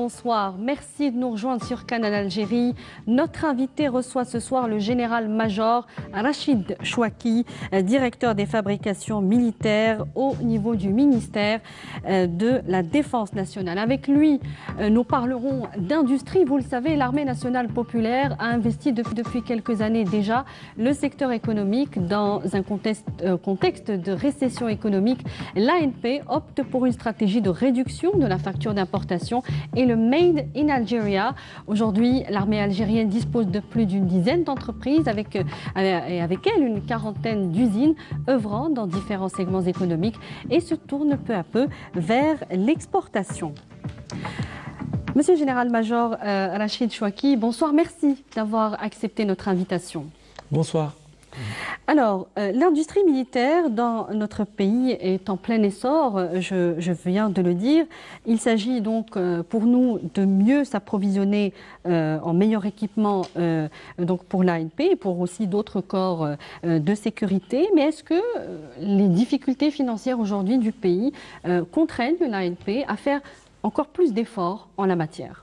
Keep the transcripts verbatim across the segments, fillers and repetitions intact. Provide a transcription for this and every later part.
bonsoir. Merci de nous rejoindre sur Canal Algérie. Notre invité reçoit ce soir le général-major Rachid Chouaki, directeur des fabrications militaires au niveau du ministère de la Défense nationale. Avec lui, nous parlerons d'industrie. Vous le savez, l'armée nationale populaire a investi depuis quelques années déjà le secteur économique dans un contexte, contexte de récession économique. L'A N P opte pour une stratégie de réduction de la facture d'importation et le Made in Algeria. Aujourd'hui, l'armée algérienne dispose de plus d'une dizaine d'entreprises avec, et avec elle une quarantaine d'usines œuvrant dans différents segments économiques et se tourne peu à peu vers l'exportation. Monsieur le général-major euh, Rachid Chouaki, bonsoir, merci d'avoir accepté notre invitation. Bonsoir. Alors, euh, l'industrie militaire dans notre pays est en plein essor, je, je viens de le dire. Il s'agit donc euh, pour nous de mieux s'approvisionner euh, en meilleur équipement euh, donc pour l'A N P et pour aussi d'autres corps euh, de sécurité. Mais est-ce que euh, les difficultés financières aujourd'hui du pays euh, contraignent l'A N P à faire encore plus d'efforts en la matière?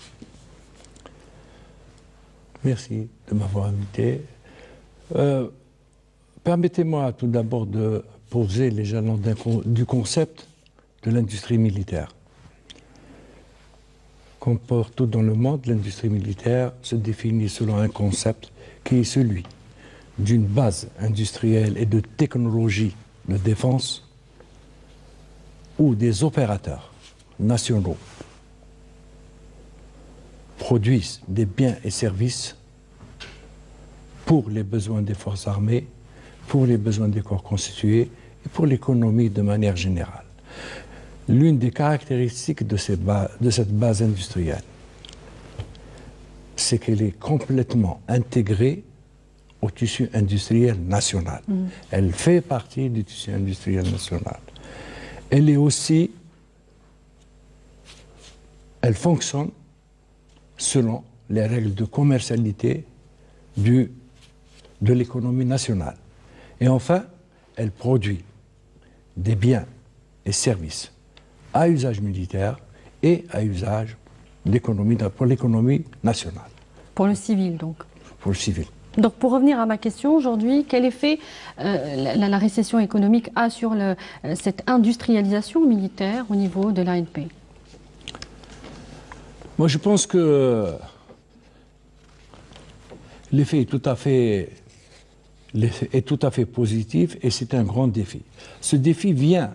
Merci de m'avoir invité. Euh, Permettez-moi tout d'abord de poser les jalons du concept de l'industrie militaire. Comme partout dans le monde, l'industrie militaire se définit selon un concept qui est celui d'une base industrielle et de technologie de défense où des opérateurs nationaux produisent des biens et services pour les besoins des forces armées, pour les besoins des corps constitués et pour l'économie de manière générale. L'une des caractéristiques de, ces bas, de cette base industrielle, c'est qu'elle est complètement intégrée au tissu industriel national. Mmh. Elle fait partie du tissu industriel national. Elle est aussi, elle fonctionne selon les règles de commercialité du, de l'économie nationale. Et enfin, elle produit des biens et services à usage militaire et à usage d'économie, pour l'économie nationale. Pour le civil, donc. Pour le civil. Donc, pour revenir à ma question aujourd'hui, quel effet euh, la, la récession économique a sur le, euh, cette industrialisation militaire au niveau de l'A N P? Moi, je pense que l'effet est tout à fait... est tout à fait positif et c'est un grand défi. Ce défi vient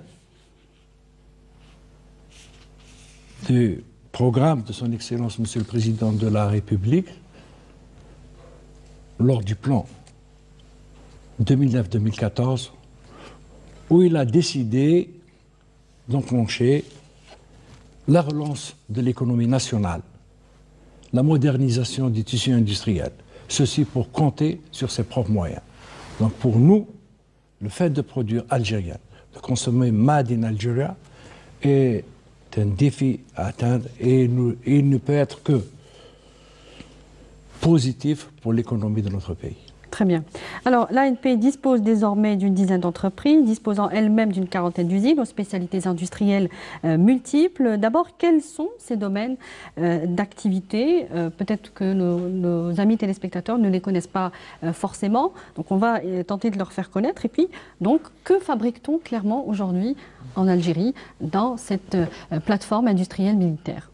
du programme de son Excellence Monsieur le Président de la République lors du plan deux mille neuf deux mille quatorze où il a décidé d'enclencher la relance de l'économie nationale, la modernisation du tissu industriel, ceci pour compter sur ses propres moyens. Donc pour nous, le fait de produire algérien, de consommer Made in Algeria est un défi à atteindre et nous, il ne peut être que positif pour l'économie de notre pays. Très bien. Alors, l'A N P dispose désormais d'une dizaine d'entreprises, disposant elle-même d'une quarantaine d'usines aux spécialités industrielles euh, multiples. D'abord, quels sont ces domaines euh, d'activité? euh, Peut-être que nos, nos amis téléspectateurs ne les connaissent pas euh, forcément. Donc, on va euh, tenter de leur faire connaître. Et puis, donc, que fabrique-t-on clairement aujourd'hui en Algérie dans cette euh, plateforme industrielle militaire?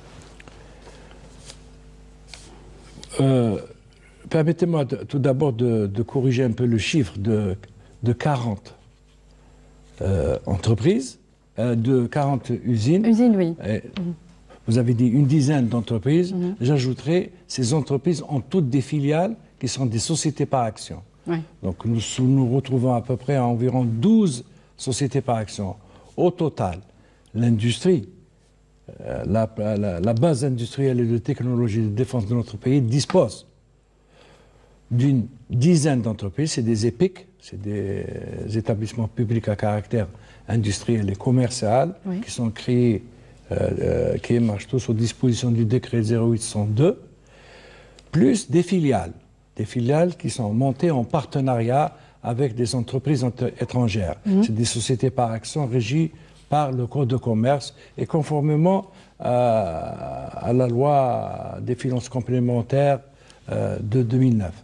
euh... Permettez-moi tout d'abord de, de corriger un peu le chiffre de, de quarante euh, entreprises, euh, de quarante usines. Usines, oui. Et, mmh. Vous avez dit une dizaine d'entreprises. Mmh. J'ajouterai, ces entreprises ont toutes des filiales qui sont des sociétés par action. Oui. Donc nous nous retrouvons à peu près à environ douze sociétés par action. Au total, l'industrie, euh, la, la, la base industrielle et de technologie de défense de notre pays dispose d'une dizaine d'entreprises, c'est des EPIC, c'est des établissements publics à caractère industriel et commercial, oui, qui sont créés, euh, euh, qui marchent tous aux dispositions du décret zéro huit cent deux, plus des filiales, des filiales qui sont montées en partenariat avec des entreprises étrangères. Mmh. C'est des sociétés par action régies par le Code de commerce et conformément à, à la loi des finances complémentaires euh, de deux mille neuf.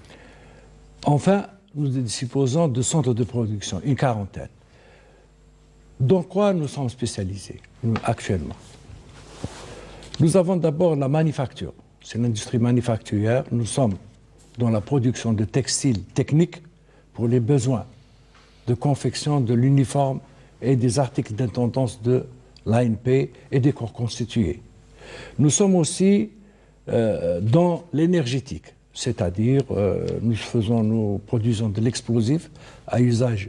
Enfin, nous disposons de centres de production, une quarantaine. Dans quoi nous sommes spécialisés actuellement? Nous avons d'abord la manufacture, c'est l'industrie manufacturière. Nous sommes dans la production de textiles techniques pour les besoins de confection de l'uniforme et des articles d'intendance de l'A N P et des corps constitués. Nous sommes aussi euh, dans l'énergétique, c'est-à-dire euh, nous, faisons, nous produisons de l'explosif à usage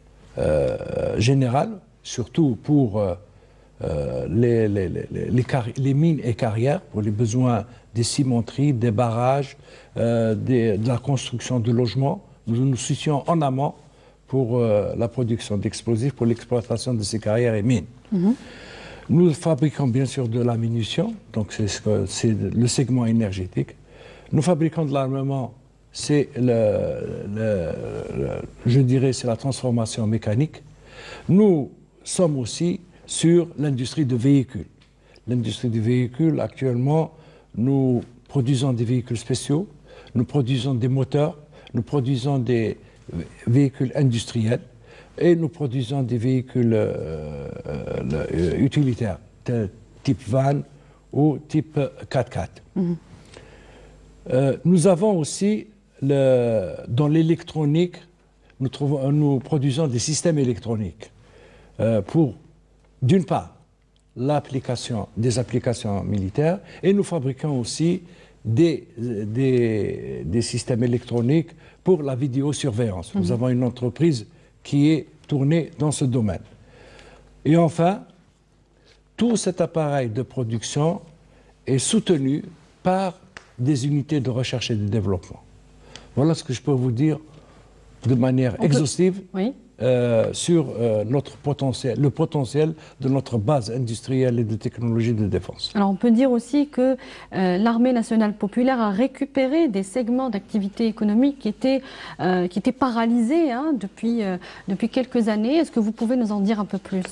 euh, général, surtout pour euh, euh, les, les, les, les, les mines et carrières, pour les besoins des cimenteries, des barrages, euh, des, de la construction de logements. Nous nous situons en amont pour euh, la production d'explosifs, pour l'exploitation de ces carrières et mines. Mm-hmm. Nous fabriquons bien sûr de la munition, donc c'est le segment énergétique. Nous fabriquons de l'armement, c'est le, le, le, je dirais, c'est la transformation mécanique. Nous sommes aussi sur l'industrie de véhicules. L'industrie du véhicule, actuellement, nous produisons des véhicules spéciaux, nous produisons des moteurs, nous produisons des véhicules industriels et nous produisons des véhicules euh, euh, utilitaires, type van ou type quatre-quatre. Mmh. Euh, nous avons aussi, le, dans l'électronique, nous, nous produisons des systèmes électroniques euh, pour, d'une part, l'application des applications militaires, et nous fabriquons aussi des, des, des systèmes électroniques pour la vidéosurveillance. Mmh. Nous avons une entreprise qui est tournée dans ce domaine. Et enfin, tout cet appareil de production est soutenu par des unités de recherche et de développement. Voilà ce que je peux vous dire de manière On exhaustive peut... oui. euh, sur euh, notre potentiel, le potentiel de notre base industrielle et de technologie de défense. Alors on peut dire aussi que euh, l'armée nationale populaire a récupéré des segments d'activité économique qui étaient, euh, qui étaient paralysés hein, depuis, euh, depuis quelques années. Est-ce que vous pouvez nous en dire un peu plus?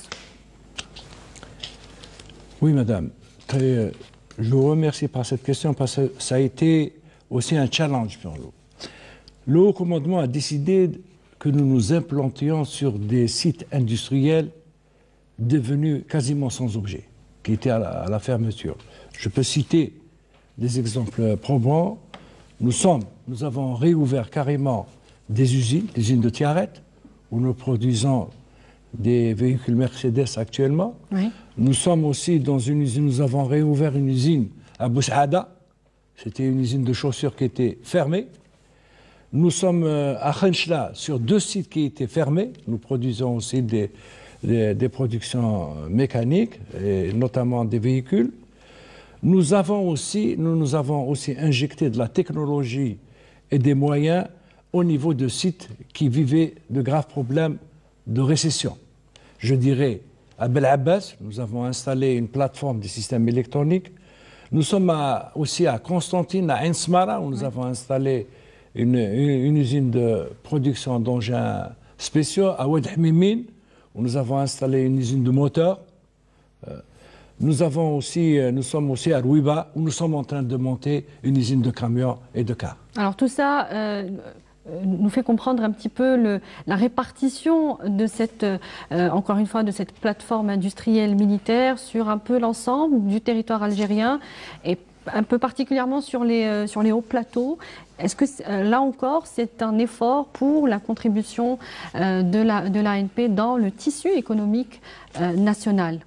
Oui, madame. Très, euh, je vous remercie par cette question parce que ça a été aussi un challenge pour nous. Le haut commandement a décidé que nous nous implantions sur des sites industriels devenus quasiment sans objet, qui étaient à la, à la fermeture. Je peux citer des exemples probants. Nous sommes, nous avons réouvert carrément des usines, des usines de Tiaret, où nous produisons des véhicules Mercedes actuellement. Oui. Nous sommes aussi dans une usine, nous avons réouvert une usine à Boussaada. C'était une usine de chaussures qui était fermée. Nous sommes à Khenchla sur deux sites qui étaient fermés. Nous produisons aussi des, des, des productions mécaniques, et notamment des véhicules. Nous avons aussi, nous, nous avons aussi injecté de la technologie et des moyens au niveau de sites qui vivaient de graves problèmes de récession. Je dirais, à Bel Abbas, nous avons installé une plateforme des systèmes électroniques. Nous sommes à, aussi à Constantine, à Ensmara, où nous oui. avons installé une, une, une usine de production d'engins spéciaux. À Oued Hmimine, où nous avons installé une usine de moteurs. Euh, nous, avons aussi, nous sommes aussi à Rouiba, où nous sommes en train de monter une usine de camions et de cars. Alors tout ça euh, nous fait comprendre un petit peu le, la répartition de cette, euh, encore une fois, de cette plateforme industrielle militaire sur un peu l'ensemble du territoire algérien et un peu particulièrement sur les, euh, sur les hauts plateaux. Est-ce que euh, là encore, c'est un effort pour la contribution euh, de la, de l'A N P dans le tissu économique euh, national?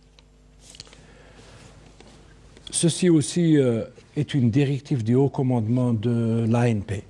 Ceci aussi euh, est une directive du haut commandement de l'A N P.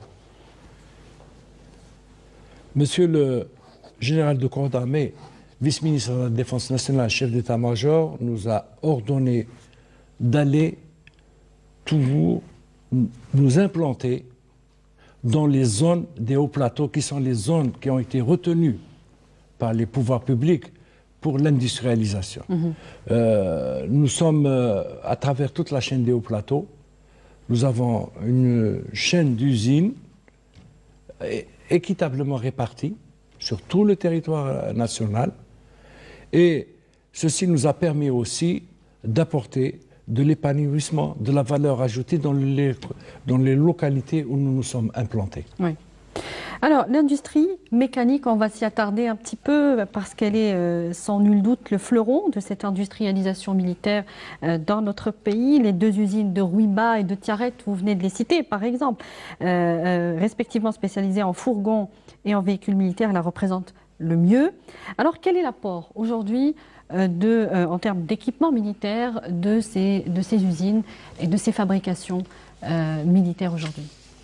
Monsieur le général de corps d'armée, vice-ministre de la Défense nationale, chef d'état-major, nous a ordonné d'aller toujours nous implanter dans les zones des hauts plateaux, qui sont les zones qui ont été retenues par les pouvoirs publics pour l'industrialisation. Mmh. Euh, nous sommes, euh, à travers toute la chaîne des hauts plateaux, nous avons une chaîne d'usines équitablement répartie sur tout le territoire national, et ceci nous a permis aussi d'apporter de l'épanouissement, de la valeur ajoutée dans les, dans les localités où nous nous sommes implantés. Oui. Alors, l'industrie mécanique, on va s'y attarder un petit peu parce qu'elle est euh, sans nul doute le fleuron de cette industrialisation militaire euh, dans notre pays. Les deux usines de Rouiba et de Tiaret, vous venez de les citer par exemple, euh, euh, respectivement spécialisées en fourgons et en véhicules militaires, la représentent le mieux. Alors, quel est l'apport aujourd'hui euh, de, euh, en termes d'équipement militaire de ces, de ces usines et de ces fabrications euh, militaires aujourd'hui ?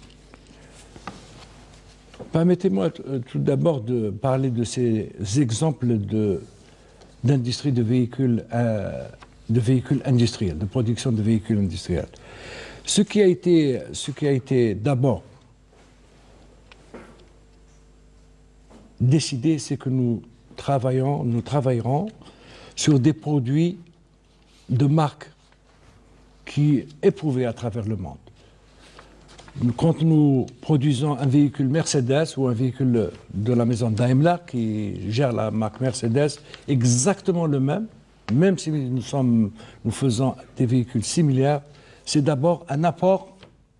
Permettez-moi tout d'abord de parler de ces exemples d'industrie de, de véhicules, euh, de véhicules industriels, de production de véhicules industriels. Ce qui a été, ce qui a été d'abord décidé, c'est que nous travaillons, nous travaillerons sur des produits de marque qui éprouvés à travers le monde. Quand nous produisons un véhicule Mercedes ou un véhicule de la maison Daimler qui gère la marque Mercedes, exactement le même, même si nous, sommes, nous faisons des véhicules similaires, c'est d'abord un apport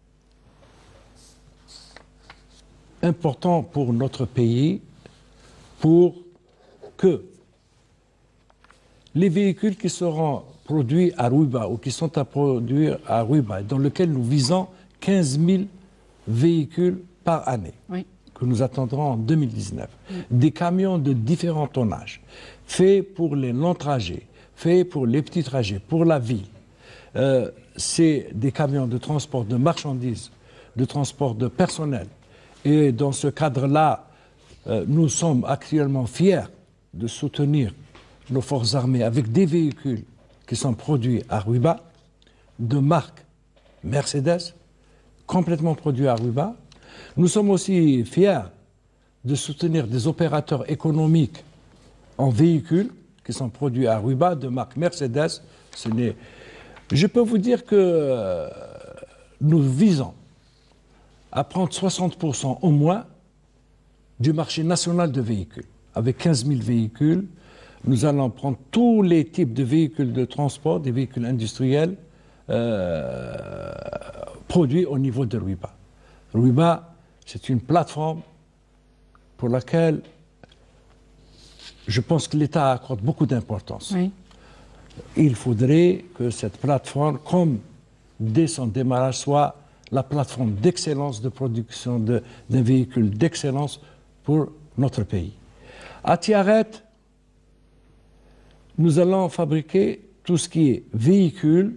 important pour notre pays pour que les véhicules qui seront produits à Rouiba ou qui sont à produire à Rouiba, dans lesquels nous visons quinze mille véhicules par année, oui, que nous attendrons en deux mille dix-neuf. Oui. Des camions de différents tonnages, faits pour les longs trajets, faits pour les petits trajets, pour la ville. Euh, c'est des camions de transport de marchandises, de transport de personnel. Et dans ce cadre-là, euh, nous sommes actuellement fiers de soutenir nos forces armées avec des véhicules qui sont produits à Rouiba, de marque Mercedes, complètement produits à Rouiba. Nous sommes aussi fiers de soutenir des opérateurs économiques en véhicules qui sont produits à Rouiba, de marque Mercedes. Ce n'est... Je peux vous dire que euh, nous visons à prendre soixante pour cent au moins du marché national de véhicules. Avec quinze mille véhicules, nous allons prendre tous les types de véhicules de transport, des véhicules industriels, euh, produits au niveau de Rouiba. Rouiba, c'est une plateforme pour laquelle je pense que l'État accorde beaucoup d'importance. Oui. Il faudrait que cette plateforme, comme dès son démarrage, soit la plateforme d'excellence de production d'un véhicule d'excellence pour notre pays. À Tiaret, nous allons fabriquer tout ce qui est véhicule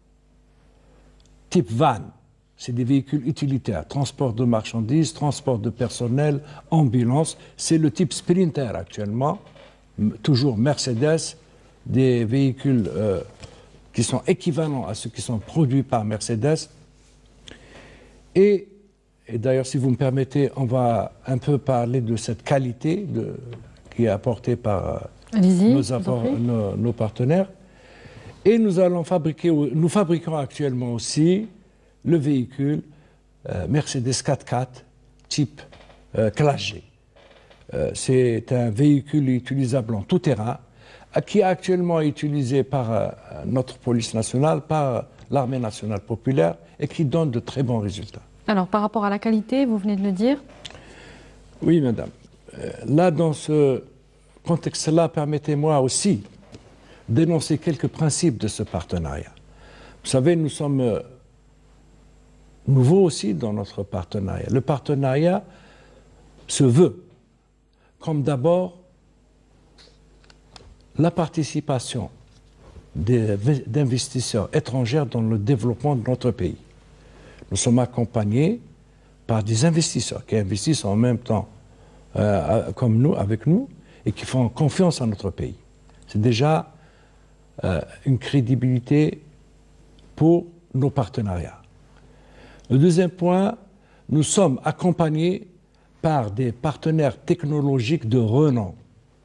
type van. C'est des véhicules utilitaires, transport de marchandises, transport de personnel, ambulance. C'est le type Sprinter actuellement, toujours Mercedes, des véhicules euh, qui sont équivalents à ceux qui sont produits par Mercedes. Et, et d'ailleurs, si vous me permettez, on va un peu parler de cette qualité de, qui est apportée par nos, apport, nos, nos partenaires. Et nous allons fabriquer, nous fabriquons actuellement aussi le véhicule euh, Mercedes quatre-quatre type euh, classe G. Euh, c'est un véhicule utilisable en tout terrain, qui est actuellement utilisé par euh, notre police nationale, par l'armée nationale populaire, et qui donne de très bons résultats. Alors, par rapport à la qualité, vous venez de le dire? Oui, madame. Euh, là, dans ce contexte-là, permettez-moi aussi d'énoncer quelques principes de ce partenariat. Vous savez, nous sommes euh, nouveaux aussi dans notre partenariat. Le partenariat se veut comme d'abord la participation d'investisseurs étrangers dans le développement de notre pays. Nous sommes accompagnés par des investisseurs qui investissent en même temps euh, comme nous, avec nous, et qui font confiance à notre pays. C'est déjà euh, une crédibilité pour nos partenariats. Le deuxième point, nous sommes accompagnés par des partenaires technologiques de renom.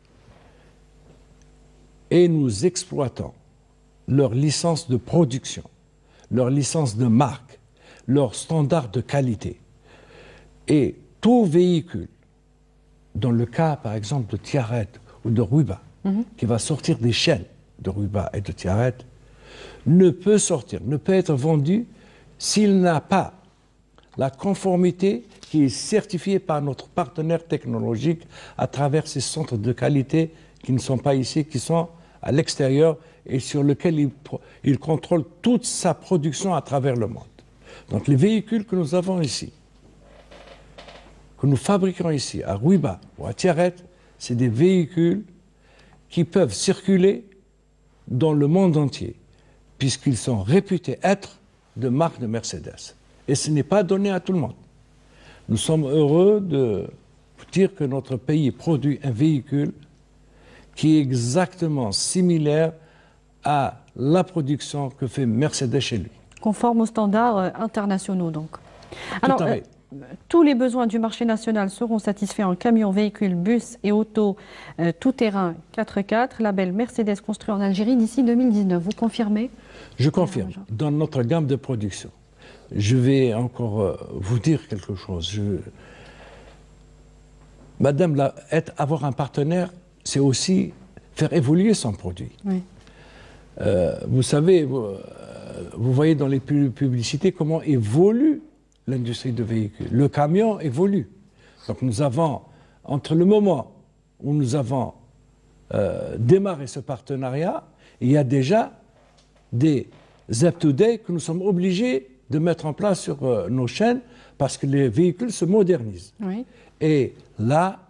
Et nous exploitons leurs licences de production, leurs licences de marque, leurs standards de qualité. Et tout véhicule, dans le cas par exemple de Tiaret ou de Rouiba, mm-hmm. qui va sortir des chaînes de Rouiba et de Tiaret, ne peut sortir, ne peut être vendu s'il n'a pas la conformité qui est certifiée par notre partenaire technologique à travers ces centres de qualité qui ne sont pas ici, qui sont à l'extérieur et sur lesquels il, il contrôle toute sa production à travers le monde. Donc les véhicules que nous avons ici, que nous fabriquons ici à Rouiba ou à Tiaret, c'est des véhicules qui peuvent circuler dans le monde entier, puisqu'ils sont réputés être de marque de Mercedes. Et ce n'est pas donné à tout le monde. Nous sommes heureux de vous dire que notre pays produit un véhicule qui est exactement similaire à la production que fait Mercedes chez lui. Conforme aux standards euh, internationaux, donc. Alors, tout à fait. Euh, tous les besoins du marché national seront satisfaits en camions, véhicules, bus et autos euh, tout-terrain quatre quatre, label Mercedes construit en Algérie d'ici deux mille dix-neuf. Vous confirmez? Je confirme. Dans notre gamme de production, je vais encore euh, vous dire quelque chose. Je... Madame, la, être, avoir un partenaire, c'est aussi faire évoluer son produit. Oui. Euh, vous savez, vous, euh, vous voyez dans les publicités comment évolue l'industrie de véhicules. Le camion évolue. Donc nous avons, entre le moment où nous avons euh, démarré ce partenariat, il y a déjà des up-to-date que nous sommes obligés de mettre en place sur euh, nos chaînes parce que les véhicules se modernisent. Oui. Et là,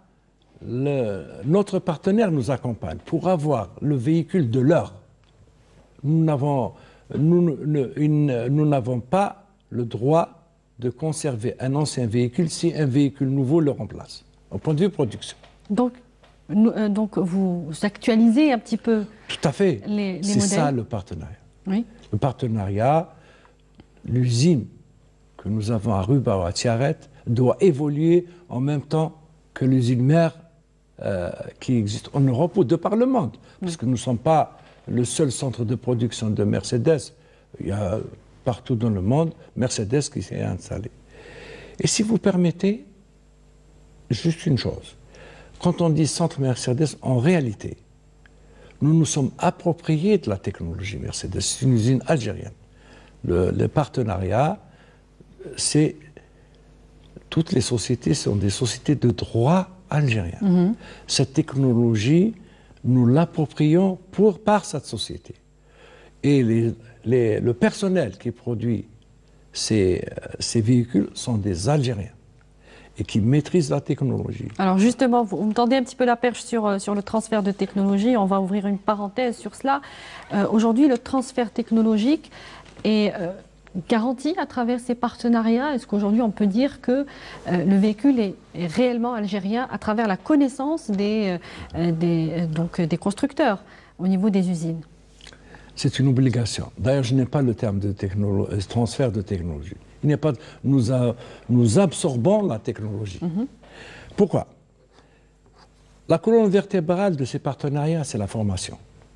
le, notre partenaire nous accompagne pour avoir le véhicule de l'heure. Nous n'avons nous, nous, nous n'avons pas le droit de conserver un ancien véhicule si un véhicule nouveau le remplace, au point de vue production. Donc, nous, euh, donc vous actualisez un petit peu. Tout à fait. Les, les C'est modèles. ça le partenariat. Oui. Le partenariat, l'usine que nous avons à Rouiba ou à Tiaret doit évoluer en même temps que l'usine mère euh, qui existe en Europe ou de par le monde. Parce que nous ne sommes pas le seul centre de production de Mercedes. Il y a partout dans le monde Mercedes qui s'est installé. Et si vous permettez, juste une chose. Quand on dit centre Mercedes, en réalité, nous nous sommes appropriés de la technologie Mercedes. C'est une usine algérienne. Le, le partenariat, c'est... Toutes les sociétés sont des sociétés de droit algérien. Mm-hmm. Cette technologie, nous l'approprions pour, par cette société. Et les, les, le personnel qui produit ces, ces véhicules sont des Algériens et qui maîtrisent la technologie. Alors justement, vous me tendez un petit peu la perche sur, sur le transfert de technologie. On va ouvrir une parenthèse sur cela. Euh, Aujourd'hui, le transfert technologique est euh, garanti à travers ces partenariats. Est-ce qu'aujourd'hui, on peut dire que euh, le véhicule est, est réellement algérien à travers la connaissance des, euh, des, donc, des constructeurs au niveau des usines? C'est une obligation. D'ailleurs, je n'ai pas le terme de transfert de technologie. Il n'y a pas de... nous, a... nous absorbons la technologie. Mm-hmm. Pourquoi? La colonne vertébrale de ces partenariats, c'est la formation.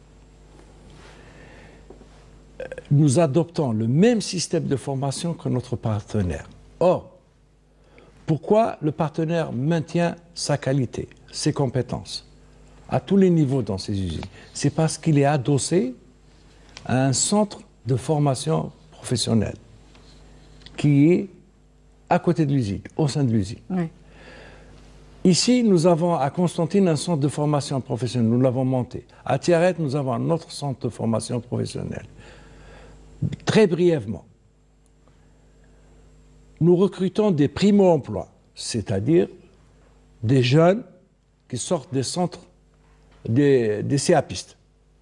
Nous adoptons le même système de formation que notre partenaire. Or, pourquoi le partenaire maintient sa qualité, ses compétences, à tous les niveaux dans ces usines? C'est parce qu'il est adossé à un centre de formation professionnelle qui est à côté de l'usine, au sein de l'usine. Oui. Ici, nous avons à Constantine un centre de formation professionnelle, nous l'avons monté. À Tiaret, nous avons un autre centre de formation professionnelle. Très brièvement, nous recrutons des primo-emplois, c'est-à-dire des jeunes qui sortent des centres, des, des CAPistes.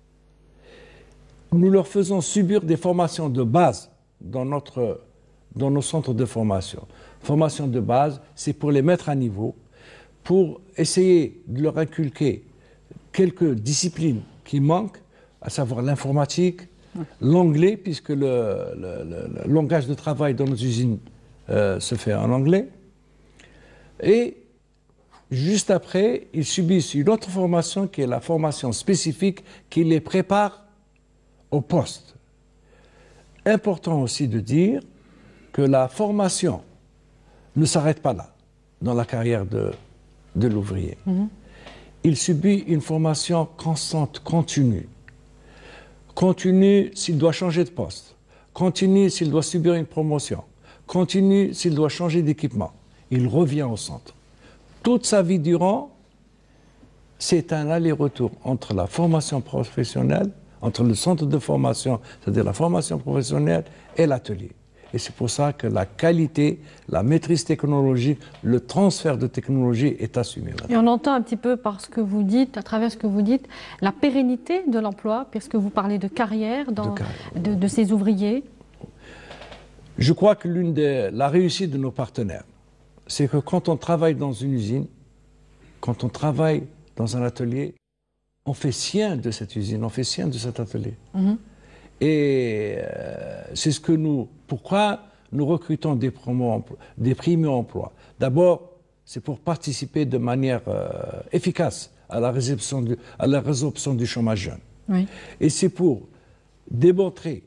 Nous leur faisons subir des formations de base dans, notre, dans nos centres de formation. Formation de base, c'est pour les mettre à niveau, pour essayer de leur inculquer quelques disciplines qui manquent, à savoir l'informatique, l'anglais, puisque le, le, le, le langage de travail dans nos usines euh, se fait en anglais. Et juste après, ils subissent une autre formation qui est la formation spécifique qui les prépare au poste. Important aussi de dire que la formation ne s'arrête pas là, dans la carrière de, de l'ouvrier. Mm-hmm. Il subit une formation constante, continue. continue s'il doit changer de poste, continue s'il doit subir une promotion, continue s'il doit changer d'équipement. Il revient au centre. Toute sa vie durant, c'est un aller-retour entre la formation professionnelle, entre le centre de formation, c'est-à-dire la formation professionnelle, et l'atelier. Et c'est pour ça que la qualité, la maîtrise technologique, le transfert de technologie est assumé. Et on entend un petit peu par ce que vous dites, à travers ce que vous dites, la pérennité de l'emploi, puisque vous parlez de carrière, dans, de, carrière. de, de ces ouvriers. Je crois que l'une de la réussite de nos partenaires, c'est que quand on travaille dans une usine, quand on travaille dans un atelier, on fait sien de cette usine, on fait sien de cet atelier. Mm-hmm. Et euh, c'est ce que nous... Pourquoi nous recrutons des, des primo-emplois? D'abord, c'est pour participer de manière euh, efficace à la résorption du, à la résorption du chômage jeune. Oui. Et c'est pour démontrer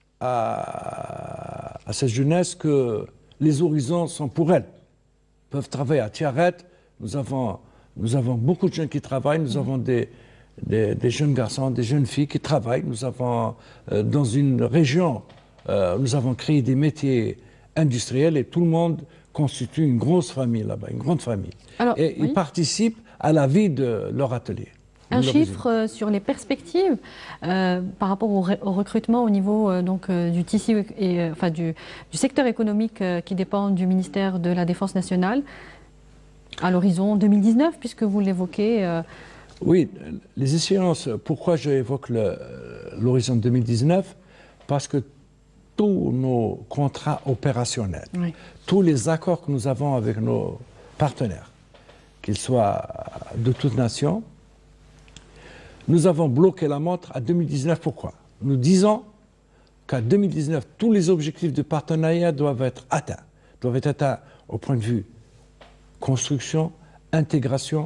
à, à cette jeunesse que les horizons sont pour elles. Ils peuvent travailler à Tiaret. Nous avons, nous avons beaucoup de jeunes qui travaillent. Nous mmh. avons des... Des, des jeunes garçons, des jeunes filles qui travaillent. Nous avons, euh, dans une région, euh, nous avons créé des métiers industriels et tout le monde constitue une grosse famille là-bas, une grande famille. Alors, et oui. ils participent à la vie de leur atelier. Un de chiffre euh, sur les perspectives euh, par rapport au, au recrutement au niveau euh, donc, euh, du tissu et euh, enfin du, du secteur économique euh, qui dépend du ministère de la Défense nationale à l'horizon deux mille dix-neuf, puisque vous l'évoquez. Euh, Oui, les échéances, pourquoi j'évoque l'horizon deux mille dix-neuf? Parce que tous nos contrats opérationnels, oui. tous les accords que nous avons avec nos partenaires, qu'ils soient de toute nation, nous avons bloqué la montre à deux mille dix-neuf. Pourquoi? Nous disons qu'à deux mille dix-neuf, tous les objectifs de partenariat doivent être atteints. Doivent être atteints au point de vue construction, intégration,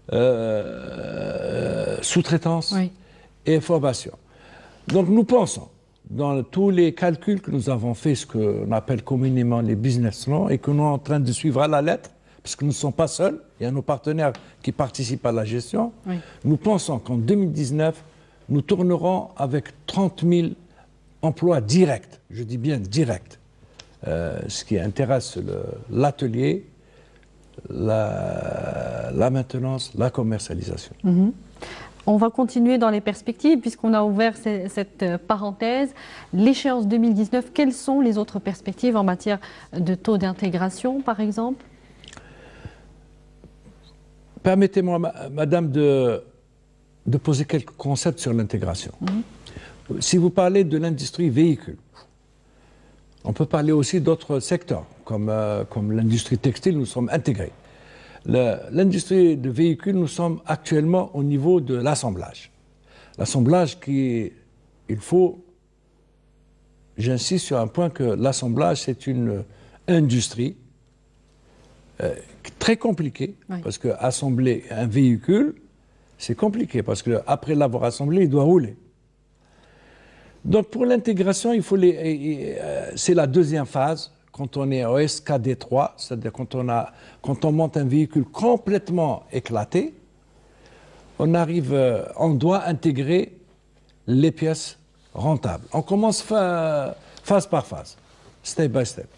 Euh, sous-traitance oui. et formation. Donc nous pensons, dans tous les calculs que nous avons faits, ce qu'on appelle communément les business plans, et que nous sommes en train de suivre à la lettre, parce que nous ne sommes pas seuls, il y a nos partenaires qui participent à la gestion, oui. nous pensons qu'en deux mille dix-neuf, nous tournerons avec trente mille emplois directs, je dis bien directs, euh, ce qui intéresse l'atelier, La, la maintenance, la commercialisation. Mmh. On va continuer dans les perspectives, puisqu'on a ouvert ces, cette parenthèse. L'échéance deux mille dix-neuf, quelles sont les autres perspectives en matière de taux d'intégration, par exemple? Permettez-moi, madame, de, de poser quelques concepts sur l'intégration. Mmh. Si vous parlez de l'industrie véhicule, on peut parler aussi d'autres secteurs, comme, euh, comme l'industrie textile, nous sommes intégrés. L'industrie de véhicules, nous sommes actuellement au niveau de l'assemblage. L'assemblage qui, il faut, j'insiste sur un point que l'assemblage, c'est une industrie euh, très compliquée, oui. parce qu'assembler un véhicule, c'est compliqué, parce qu'après l'avoir assemblé, il doit rouler. Donc pour l'intégration, il faut les, euh, c'est la deuxième phase, quand on est au S K D trois, c'est-à-dire quand on a, quand on monte un véhicule complètement éclaté, on arrive, euh, on doit intégrer les pièces rentables. On commence fa, phase par phase, step by step.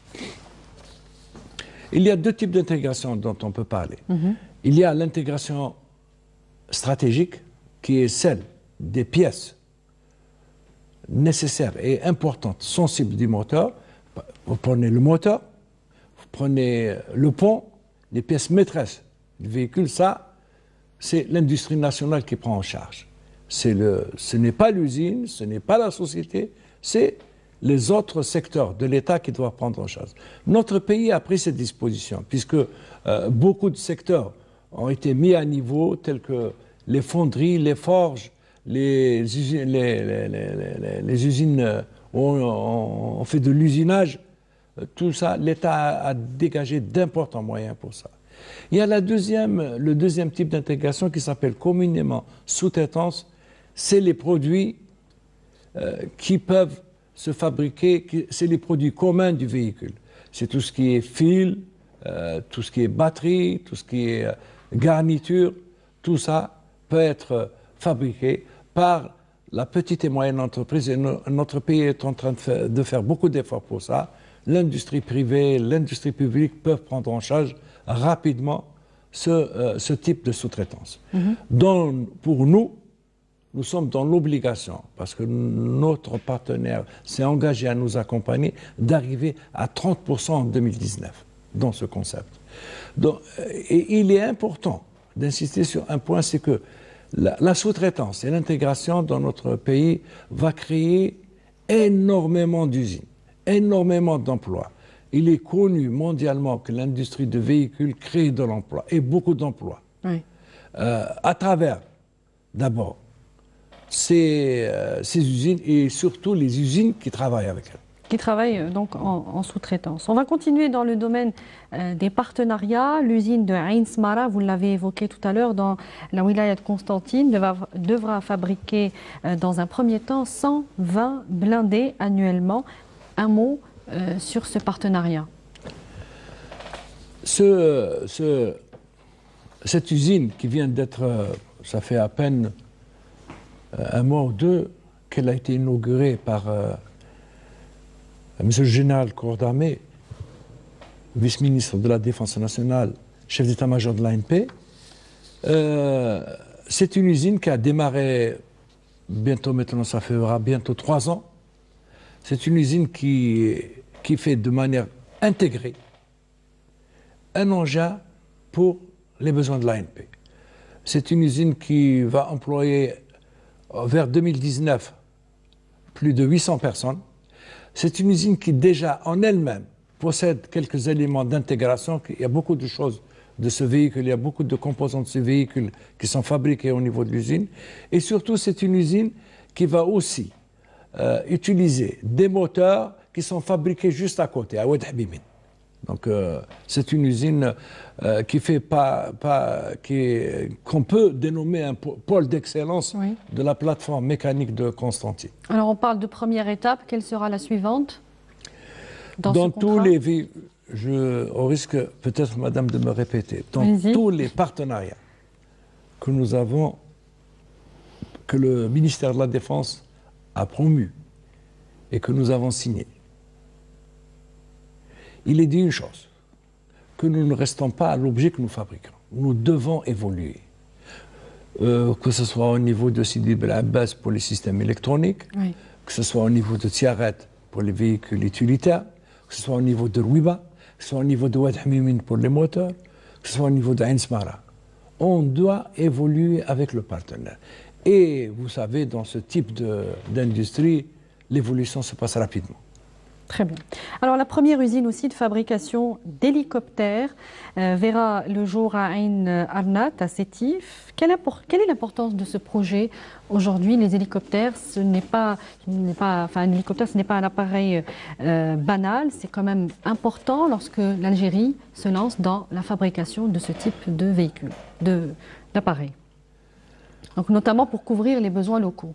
Il y a deux types d'intégration dont on peut parler. Mm-hmm. Il y a l'intégration stratégique, qui est celle des pièces nécessaires et importantes, sensibles du moteur. Vous prenez le moteur, vous prenez le pont, les pièces maîtresses du véhicule, ça, c'est l'industrie nationale qui prend en charge. Le, ce n'est pas l'usine, ce n'est pas la société, c'est les autres secteurs de l'État qui doivent prendre en charge. Notre pays a pris cette disposition, puisque euh, beaucoup de secteurs ont été mis à niveau, tels que les fonderies, les forges, les usines, les, les, les, les, les usines où on, on fait de l'usinage, tout ça, l'État a, a dégagé d'importants moyens pour ça. Il y a la deuxième, le deuxième type d'intégration qui s'appelle communément sous-traitance, c'est les produits euh, qui peuvent se fabriquer, c'est les produits communs du véhicule. C'est tout ce qui est fil, euh, tout ce qui est batterie, tout ce qui est euh, garniture, tout ça peut être fabriqué par la petite et moyenne entreprise, et no, notre pays est en train de faire, de faire beaucoup d'efforts pour ça. L'industrie privée, l'industrie publique peuvent prendre en charge rapidement ce, euh, ce type de sous-traitance. Mm-hmm. Pour nous, nous sommes dans l'obligation, parce que notre partenaire s'est engagé à nous accompagner, d'arriver à trente pour cent en deux mille dix-neuf dans ce concept. Donc, et il est important d'insister sur un point, c'est que la, la sous-traitance et l'intégration dans notre pays va créer énormément d'usines, énormément d'emplois. Il est connu mondialement que l'industrie de véhicules crée de l'emploi, et beaucoup d'emplois. Oui. Euh, à travers, d'abord, ces, euh, ces usines et surtout les usines qui travaillent avec elles. Qui travaillent donc en, en sous-traitance. On va continuer dans le domaine euh, des partenariats. L'usine de Ain Smara, vous l'avez évoqué tout à l'heure, dans la wilaya de Constantine, devra, devra fabriquer euh, dans un premier temps cent vingt blindés annuellement. Un mot euh, sur ce partenariat. Ce, ce, cette usine qui vient d'être, euh, ça fait à peine euh, un mois ou deux qu'elle a été inaugurée par euh, Monsieur le général corps d'armée, vice-ministre de la Défense nationale, chef d'état-major de l'A N P. Euh, c'est une usine qui a démarré bientôt, maintenant ça fera bientôt trois ans. C'est une usine qui, qui fait de manière intégrée un engin pour les besoins de l'A N P. C'est une usine qui va employer vers deux mille dix-neuf plus de huit cents personnes. C'est une usine qui déjà en elle-même possède quelques éléments d'intégration. Il y a beaucoup de choses de ce véhicule, il y a beaucoup de composants de ce véhicule qui sont fabriqués au niveau de l'usine. Et surtout, c'est une usine qui va aussi euh, utiliser des moteurs qui sont fabriqués juste à côté, à Oued Habimin. Donc euh, c'est une usine euh, qui fait pas, pas qui qu'on peut dénommer un pôle d'excellence, oui, de la plateforme mécanique de Constantine. Alors on parle de première étape, quelle sera la suivante dans, dans ce tous les, je, au risque peut-être madame de me répéter, dans Allez-y. tous les partenariats que nous avons, que le ministère de la Défense a promu et que nous avons signé, il est dit une chose, que nous ne restons pas à l'objet que nous fabriquons. Nous devons évoluer. Euh, que ce soit au niveau de Sidi Bel Abbas pour les systèmes électroniques, oui, que ce soit au niveau de Tiaret pour les véhicules utilitaires, que ce soit au niveau de Rouiba, que ce soit au niveau de Oued Hamimin pour les moteurs, que ce soit au niveau de Ain Smara. On doit évoluer avec le partenaire. Et vous savez, dans ce type d'industrie, l'évolution se passe rapidement. Très bien. Alors la première usine aussi de fabrication d'hélicoptères euh, verra le jour à Ain Arnat, à Sétif. Quelle, quelle est l'importance de ce projet aujourd'hui? Les hélicoptères, ce n'est pas, pas, enfin un hélicoptère, ce n'est pas un appareil euh, banal. C'est quand même important lorsque l'Algérie se lance dans la fabrication de ce type de véhicules, de d'appareils. Donc notamment pour couvrir les besoins locaux.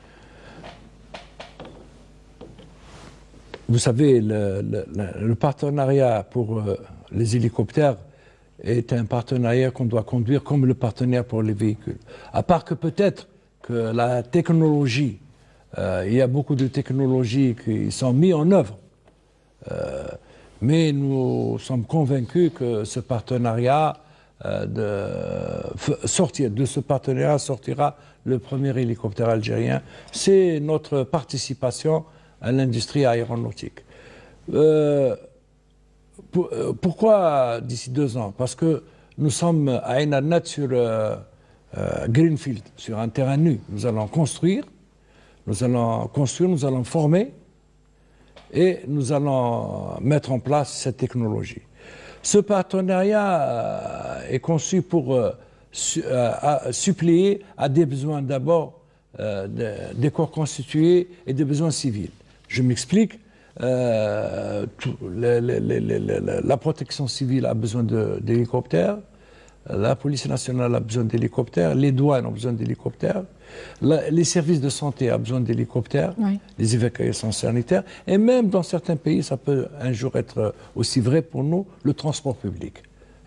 Vous savez, le, le, le partenariat pour euh, les hélicoptères est un partenariat qu'on doit conduire comme le partenaire pour les véhicules. À part que peut-être que la technologie, euh, il y a beaucoup de technologies qui sont mises en œuvre, euh, mais nous sommes convaincus que ce partenariat, euh, de, sortir, de ce partenariat sortira le premier hélicoptère algérien. C'est notre participation à l'industrie aéronautique. Euh, pour, euh, pourquoi d'ici deux ans? Parce que nous sommes à Ain Arnat sur euh, euh, Greenfield, sur un terrain nu. Nous allons construire, nous allons construire, nous allons former et nous allons mettre en place cette technologie. Ce partenariat euh, est conçu pour euh, su, euh, à, suppléer à des besoins d'abord euh, de, des corps constitués et des besoins civils. Je m'explique, euh, la protection civile a besoin d'hélicoptères, la police nationale a besoin d'hélicoptères, les douanes ont besoin d'hélicoptères, les services de santé ont besoin d'hélicoptères, oui, les évacuations sanitaires, et même dans certains pays, ça peut un jour être aussi vrai pour nous, le transport public.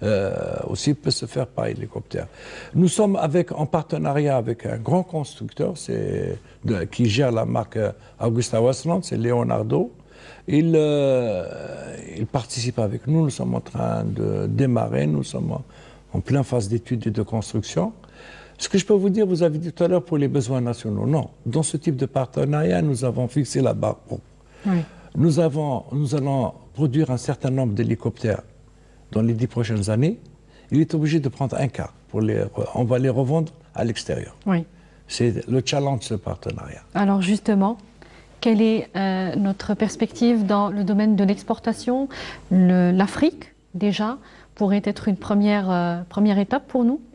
euh, aussi peut se faire par hélicoptère. Nous sommes avec, en partenariat avec un grand constructeur c'est de, qui gère la marque AgustaWestland, c'est Leonardo. Il, euh, il participe avec nous, nous sommes en train de démarrer, nous sommes en, en pleine phase d'études et de construction. Ce que je peux vous dire, vous avez dit tout à l'heure pour les besoins nationaux. Non, dans ce type de partenariat, nous avons fixé la barre haut. Oui. Nous, avons, nous allons produire un certain nombre d'hélicoptères dans les dix prochaines années. Il est obligé de prendre un quart. Pour les, on va les revendre à l'extérieur. Oui. C'est le challenge de ce partenariat. Alors justement, quelle est euh, notre perspective dans le domaine de l'exportation? L'Afrique, déjà, pourrait être une première, euh, première étape pour nous?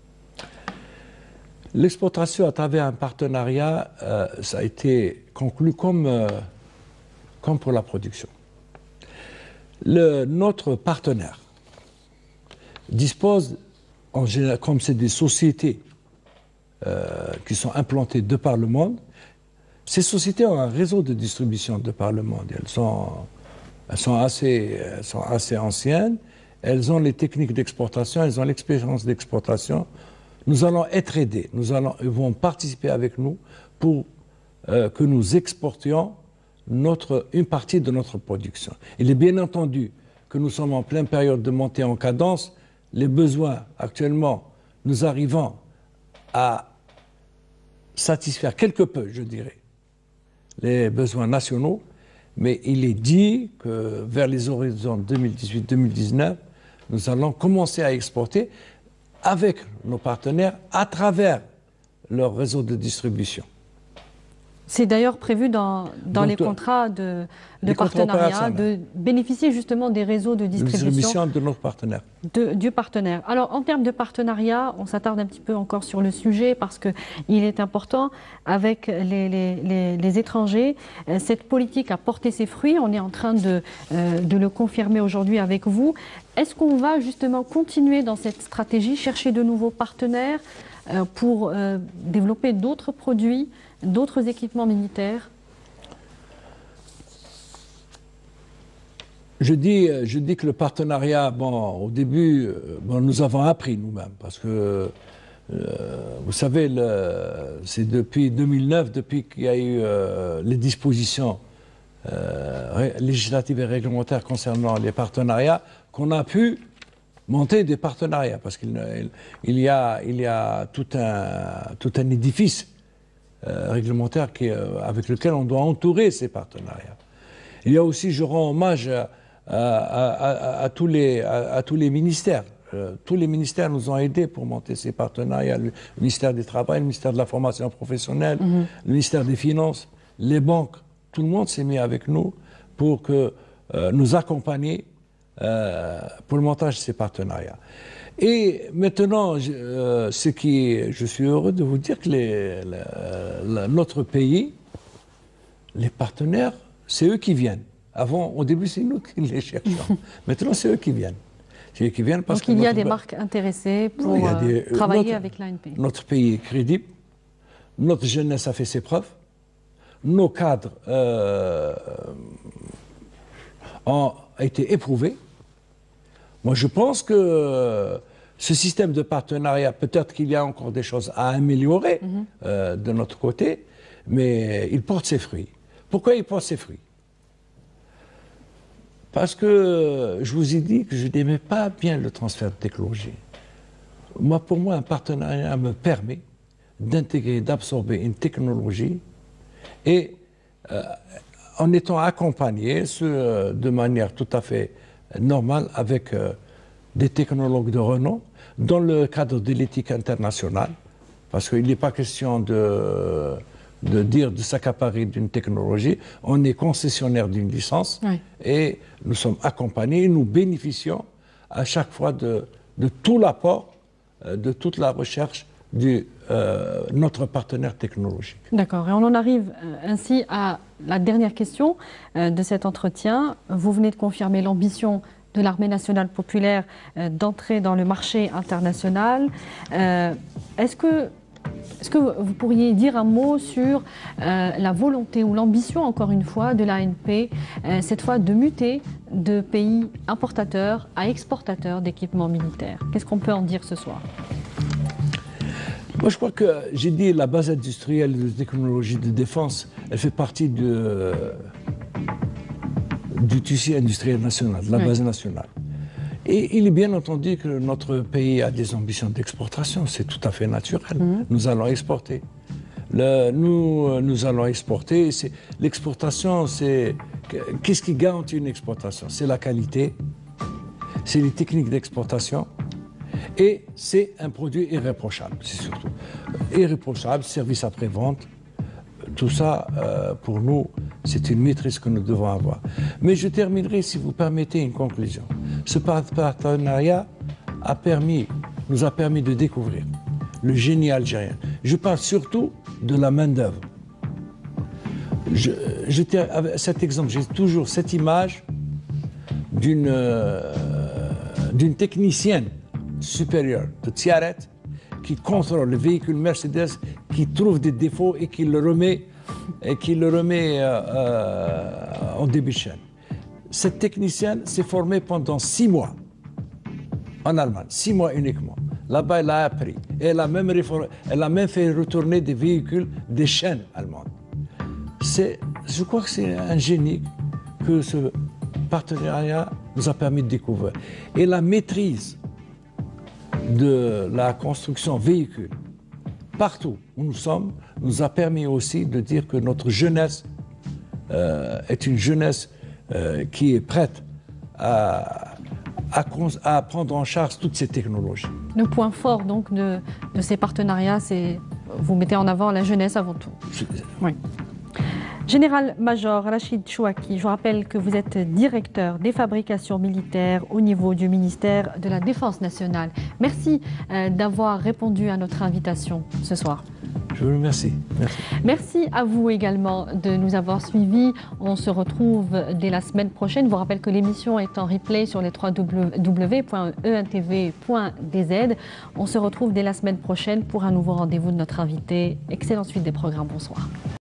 L'exportation à travers un partenariat, euh, ça a été conclu comme, euh, comme pour la production. Le, notre partenaire dispose, en général, comme c'est des sociétés euh, qui sont implantées de par le monde, ces sociétés ont un réseau de distribution de par le monde. Elles sont, elles sont, assez, elles sont assez anciennes, elles ont les techniques d'exportation, elles ont l'expérience d'exportation. Nous allons être aidés, nous allons, ils vont participer avec nous pour euh, que nous exportions notre, une partie de notre production. Il est bien entendu que nous sommes en pleine période de montée en cadence. Les besoins actuellement, nous arrivons à satisfaire quelque peu, je dirais, les besoins nationaux, mais il est dit que vers les horizons deux mille dix-huit deux mille dix-neuf, nous allons commencer à exporter avec nos partenaires à travers leur réseau de distribution. C'est d'ailleurs prévu dans, dans Donc, les contrats de, de partenariat de bénéficier justement des réseaux de distribution, distribution de notre partenaire. De, du partenaire. Alors en termes de partenariat, on s'attarde un petit peu encore sur le sujet parce qu'il est important avec les, les, les, les étrangers. Cette politique a porté ses fruits, on est en train de, euh, de le confirmer aujourd'hui avec vous. Est-ce qu'on va justement continuer dans cette stratégie, chercher de nouveaux partenaires euh, pour euh, développer d'autres produits, d'autres équipements militaires? Je dis, je dis que le partenariat, bon, au début, bon, nous avons appris nous-mêmes, parce que, euh, vous savez, c'est depuis deux mille neuf, depuis qu'il y a eu euh, les dispositions euh, législatives et réglementaires concernant les partenariats, qu'on a pu monter des partenariats, parce qu'il il y a, il y a tout, un, tout un édifice Euh, réglementaire qui, euh, avec lequel on doit entourer ces partenariats. Il y a aussi, je rends hommage à, à, à, à, tous, les, à, à tous les ministères. Euh, tous les ministères nous ont aidés pour monter ces partenariats. Le ministère du Travail, le ministère de la Formation professionnelle, mm-hmm. le ministère des Finances, les banques, tout le monde s'est mis avec nous pour que, euh, nous accompagner euh, pour le montage de ces partenariats. Et maintenant, je, euh, ce qui, je suis heureux de vous dire que les, la, la, notre pays, les partenaires, c'est eux qui viennent. Avant, au début, c'est nous qui les cherchions. Maintenant, c'est eux qui viennent. C'est eux qui viennent parce Donc, il y a notre, des marques intéressées pour non, des, euh, travailler notre, avec l'A N P. Notre pays est crédible. Notre jeunesse a fait ses preuves. Nos cadres euh, ont été éprouvés. Moi, je pense que euh, ce système de partenariat, peut-être qu'il y a encore des choses à améliorer mm-hmm. euh, de notre côté, mais il porte ses fruits. Pourquoi il porte ses fruits? Parce que je vous ai dit que je n'aimais pas bien le transfert de technologie. Moi, pour moi, un partenariat me permet d'intégrer, d'absorber une technologie et euh, en étant accompagné ce, de manière tout à fait normale avec euh, des technologues de renom dans le cadre de l'éthique internationale, parce qu'il n'est pas question de, de dire de s'accaparer d'une technologie. On est concessionnaire d'une licence oui. et nous sommes accompagnés et nous bénéficions à chaque fois de, de tout l'apport, euh, de toute la recherche de euh, notre partenaire technologique. D'accord. Et on en arrive euh, ainsi à la dernière question euh, de cet entretien. Vous venez de confirmer l'ambition de l'Armée nationale populaire euh, d'entrer dans le marché international. Euh, est-ce que Est-ce que vous pourriez dire un mot sur euh, la volonté ou l'ambition, encore une fois, de l'A N P, euh, cette fois de muter de pays importateurs à exportateurs d'équipements militaires? Qu'est-ce qu'on peut en dire ce soir? Moi, je crois que j'ai dit la base industrielle de technologie de défense, elle fait partie de, du tissu industriel national, de la oui. base nationale. Et il est bien entendu que notre pays a des ambitions d'exportation, c'est tout à fait naturel. Mmh. Nous allons exporter. Le, nous, nous allons exporter. L'exportation, c'est... Qu'est-ce qui garantit une exportation? C'est la qualité, c'est les techniques d'exportation et c'est un produit irréprochable, c'est surtout. Irréprochable, service après-vente, tout ça, euh, pour nous, c'est une maîtrise que nous devons avoir. Mais je terminerai, si vous permettez, une conclusion. Ce partenariat a permis, nous a permis de découvrir le génie algérien. Je parle surtout de la main-d'œuvre. Je, je, cet exemple, j'ai toujours cette image d'une euh, d'une technicienne supérieure de Tiaret qui contrôle le véhicule Mercedes, qui trouve des défauts et qui le remet, et qui le remet euh, euh, en début de chaîne. Cette technicienne s'est formée pendant six mois en Allemagne, six mois uniquement. Là-bas, elle a appris. Et elle a même, elle a même fait retourner des véhicules des chaînes allemandes. Je crois que c'est un génie que ce partenariat nous a permis de découvrir. Et la maîtrise de la construction véhicule, partout où nous sommes, nous a permis aussi de dire que notre jeunesse euh, est une jeunesse euh, qui est prête à, à, à prendre en charge toutes ces technologies. Le point fort donc de, de ces partenariats, c'est vous mettez en avant la jeunesse avant tout. Oui. Général-major Rachid Chouaki, je vous rappelle que vous êtes directeur des fabrications militaires au niveau du ministère de la Défense nationale. Merci euh, d'avoir répondu à notre invitation ce soir. Je vous remercie. Merci. Merci à vous également de nous avoir suivis. On se retrouve dès la semaine prochaine. Je vous rappelle que l'émission est en replay sur les w w w point e n t v point d z. On se retrouve dès la semaine prochaine pour un nouveau rendez-vous de notre invité. Excellente suite des programmes. Bonsoir.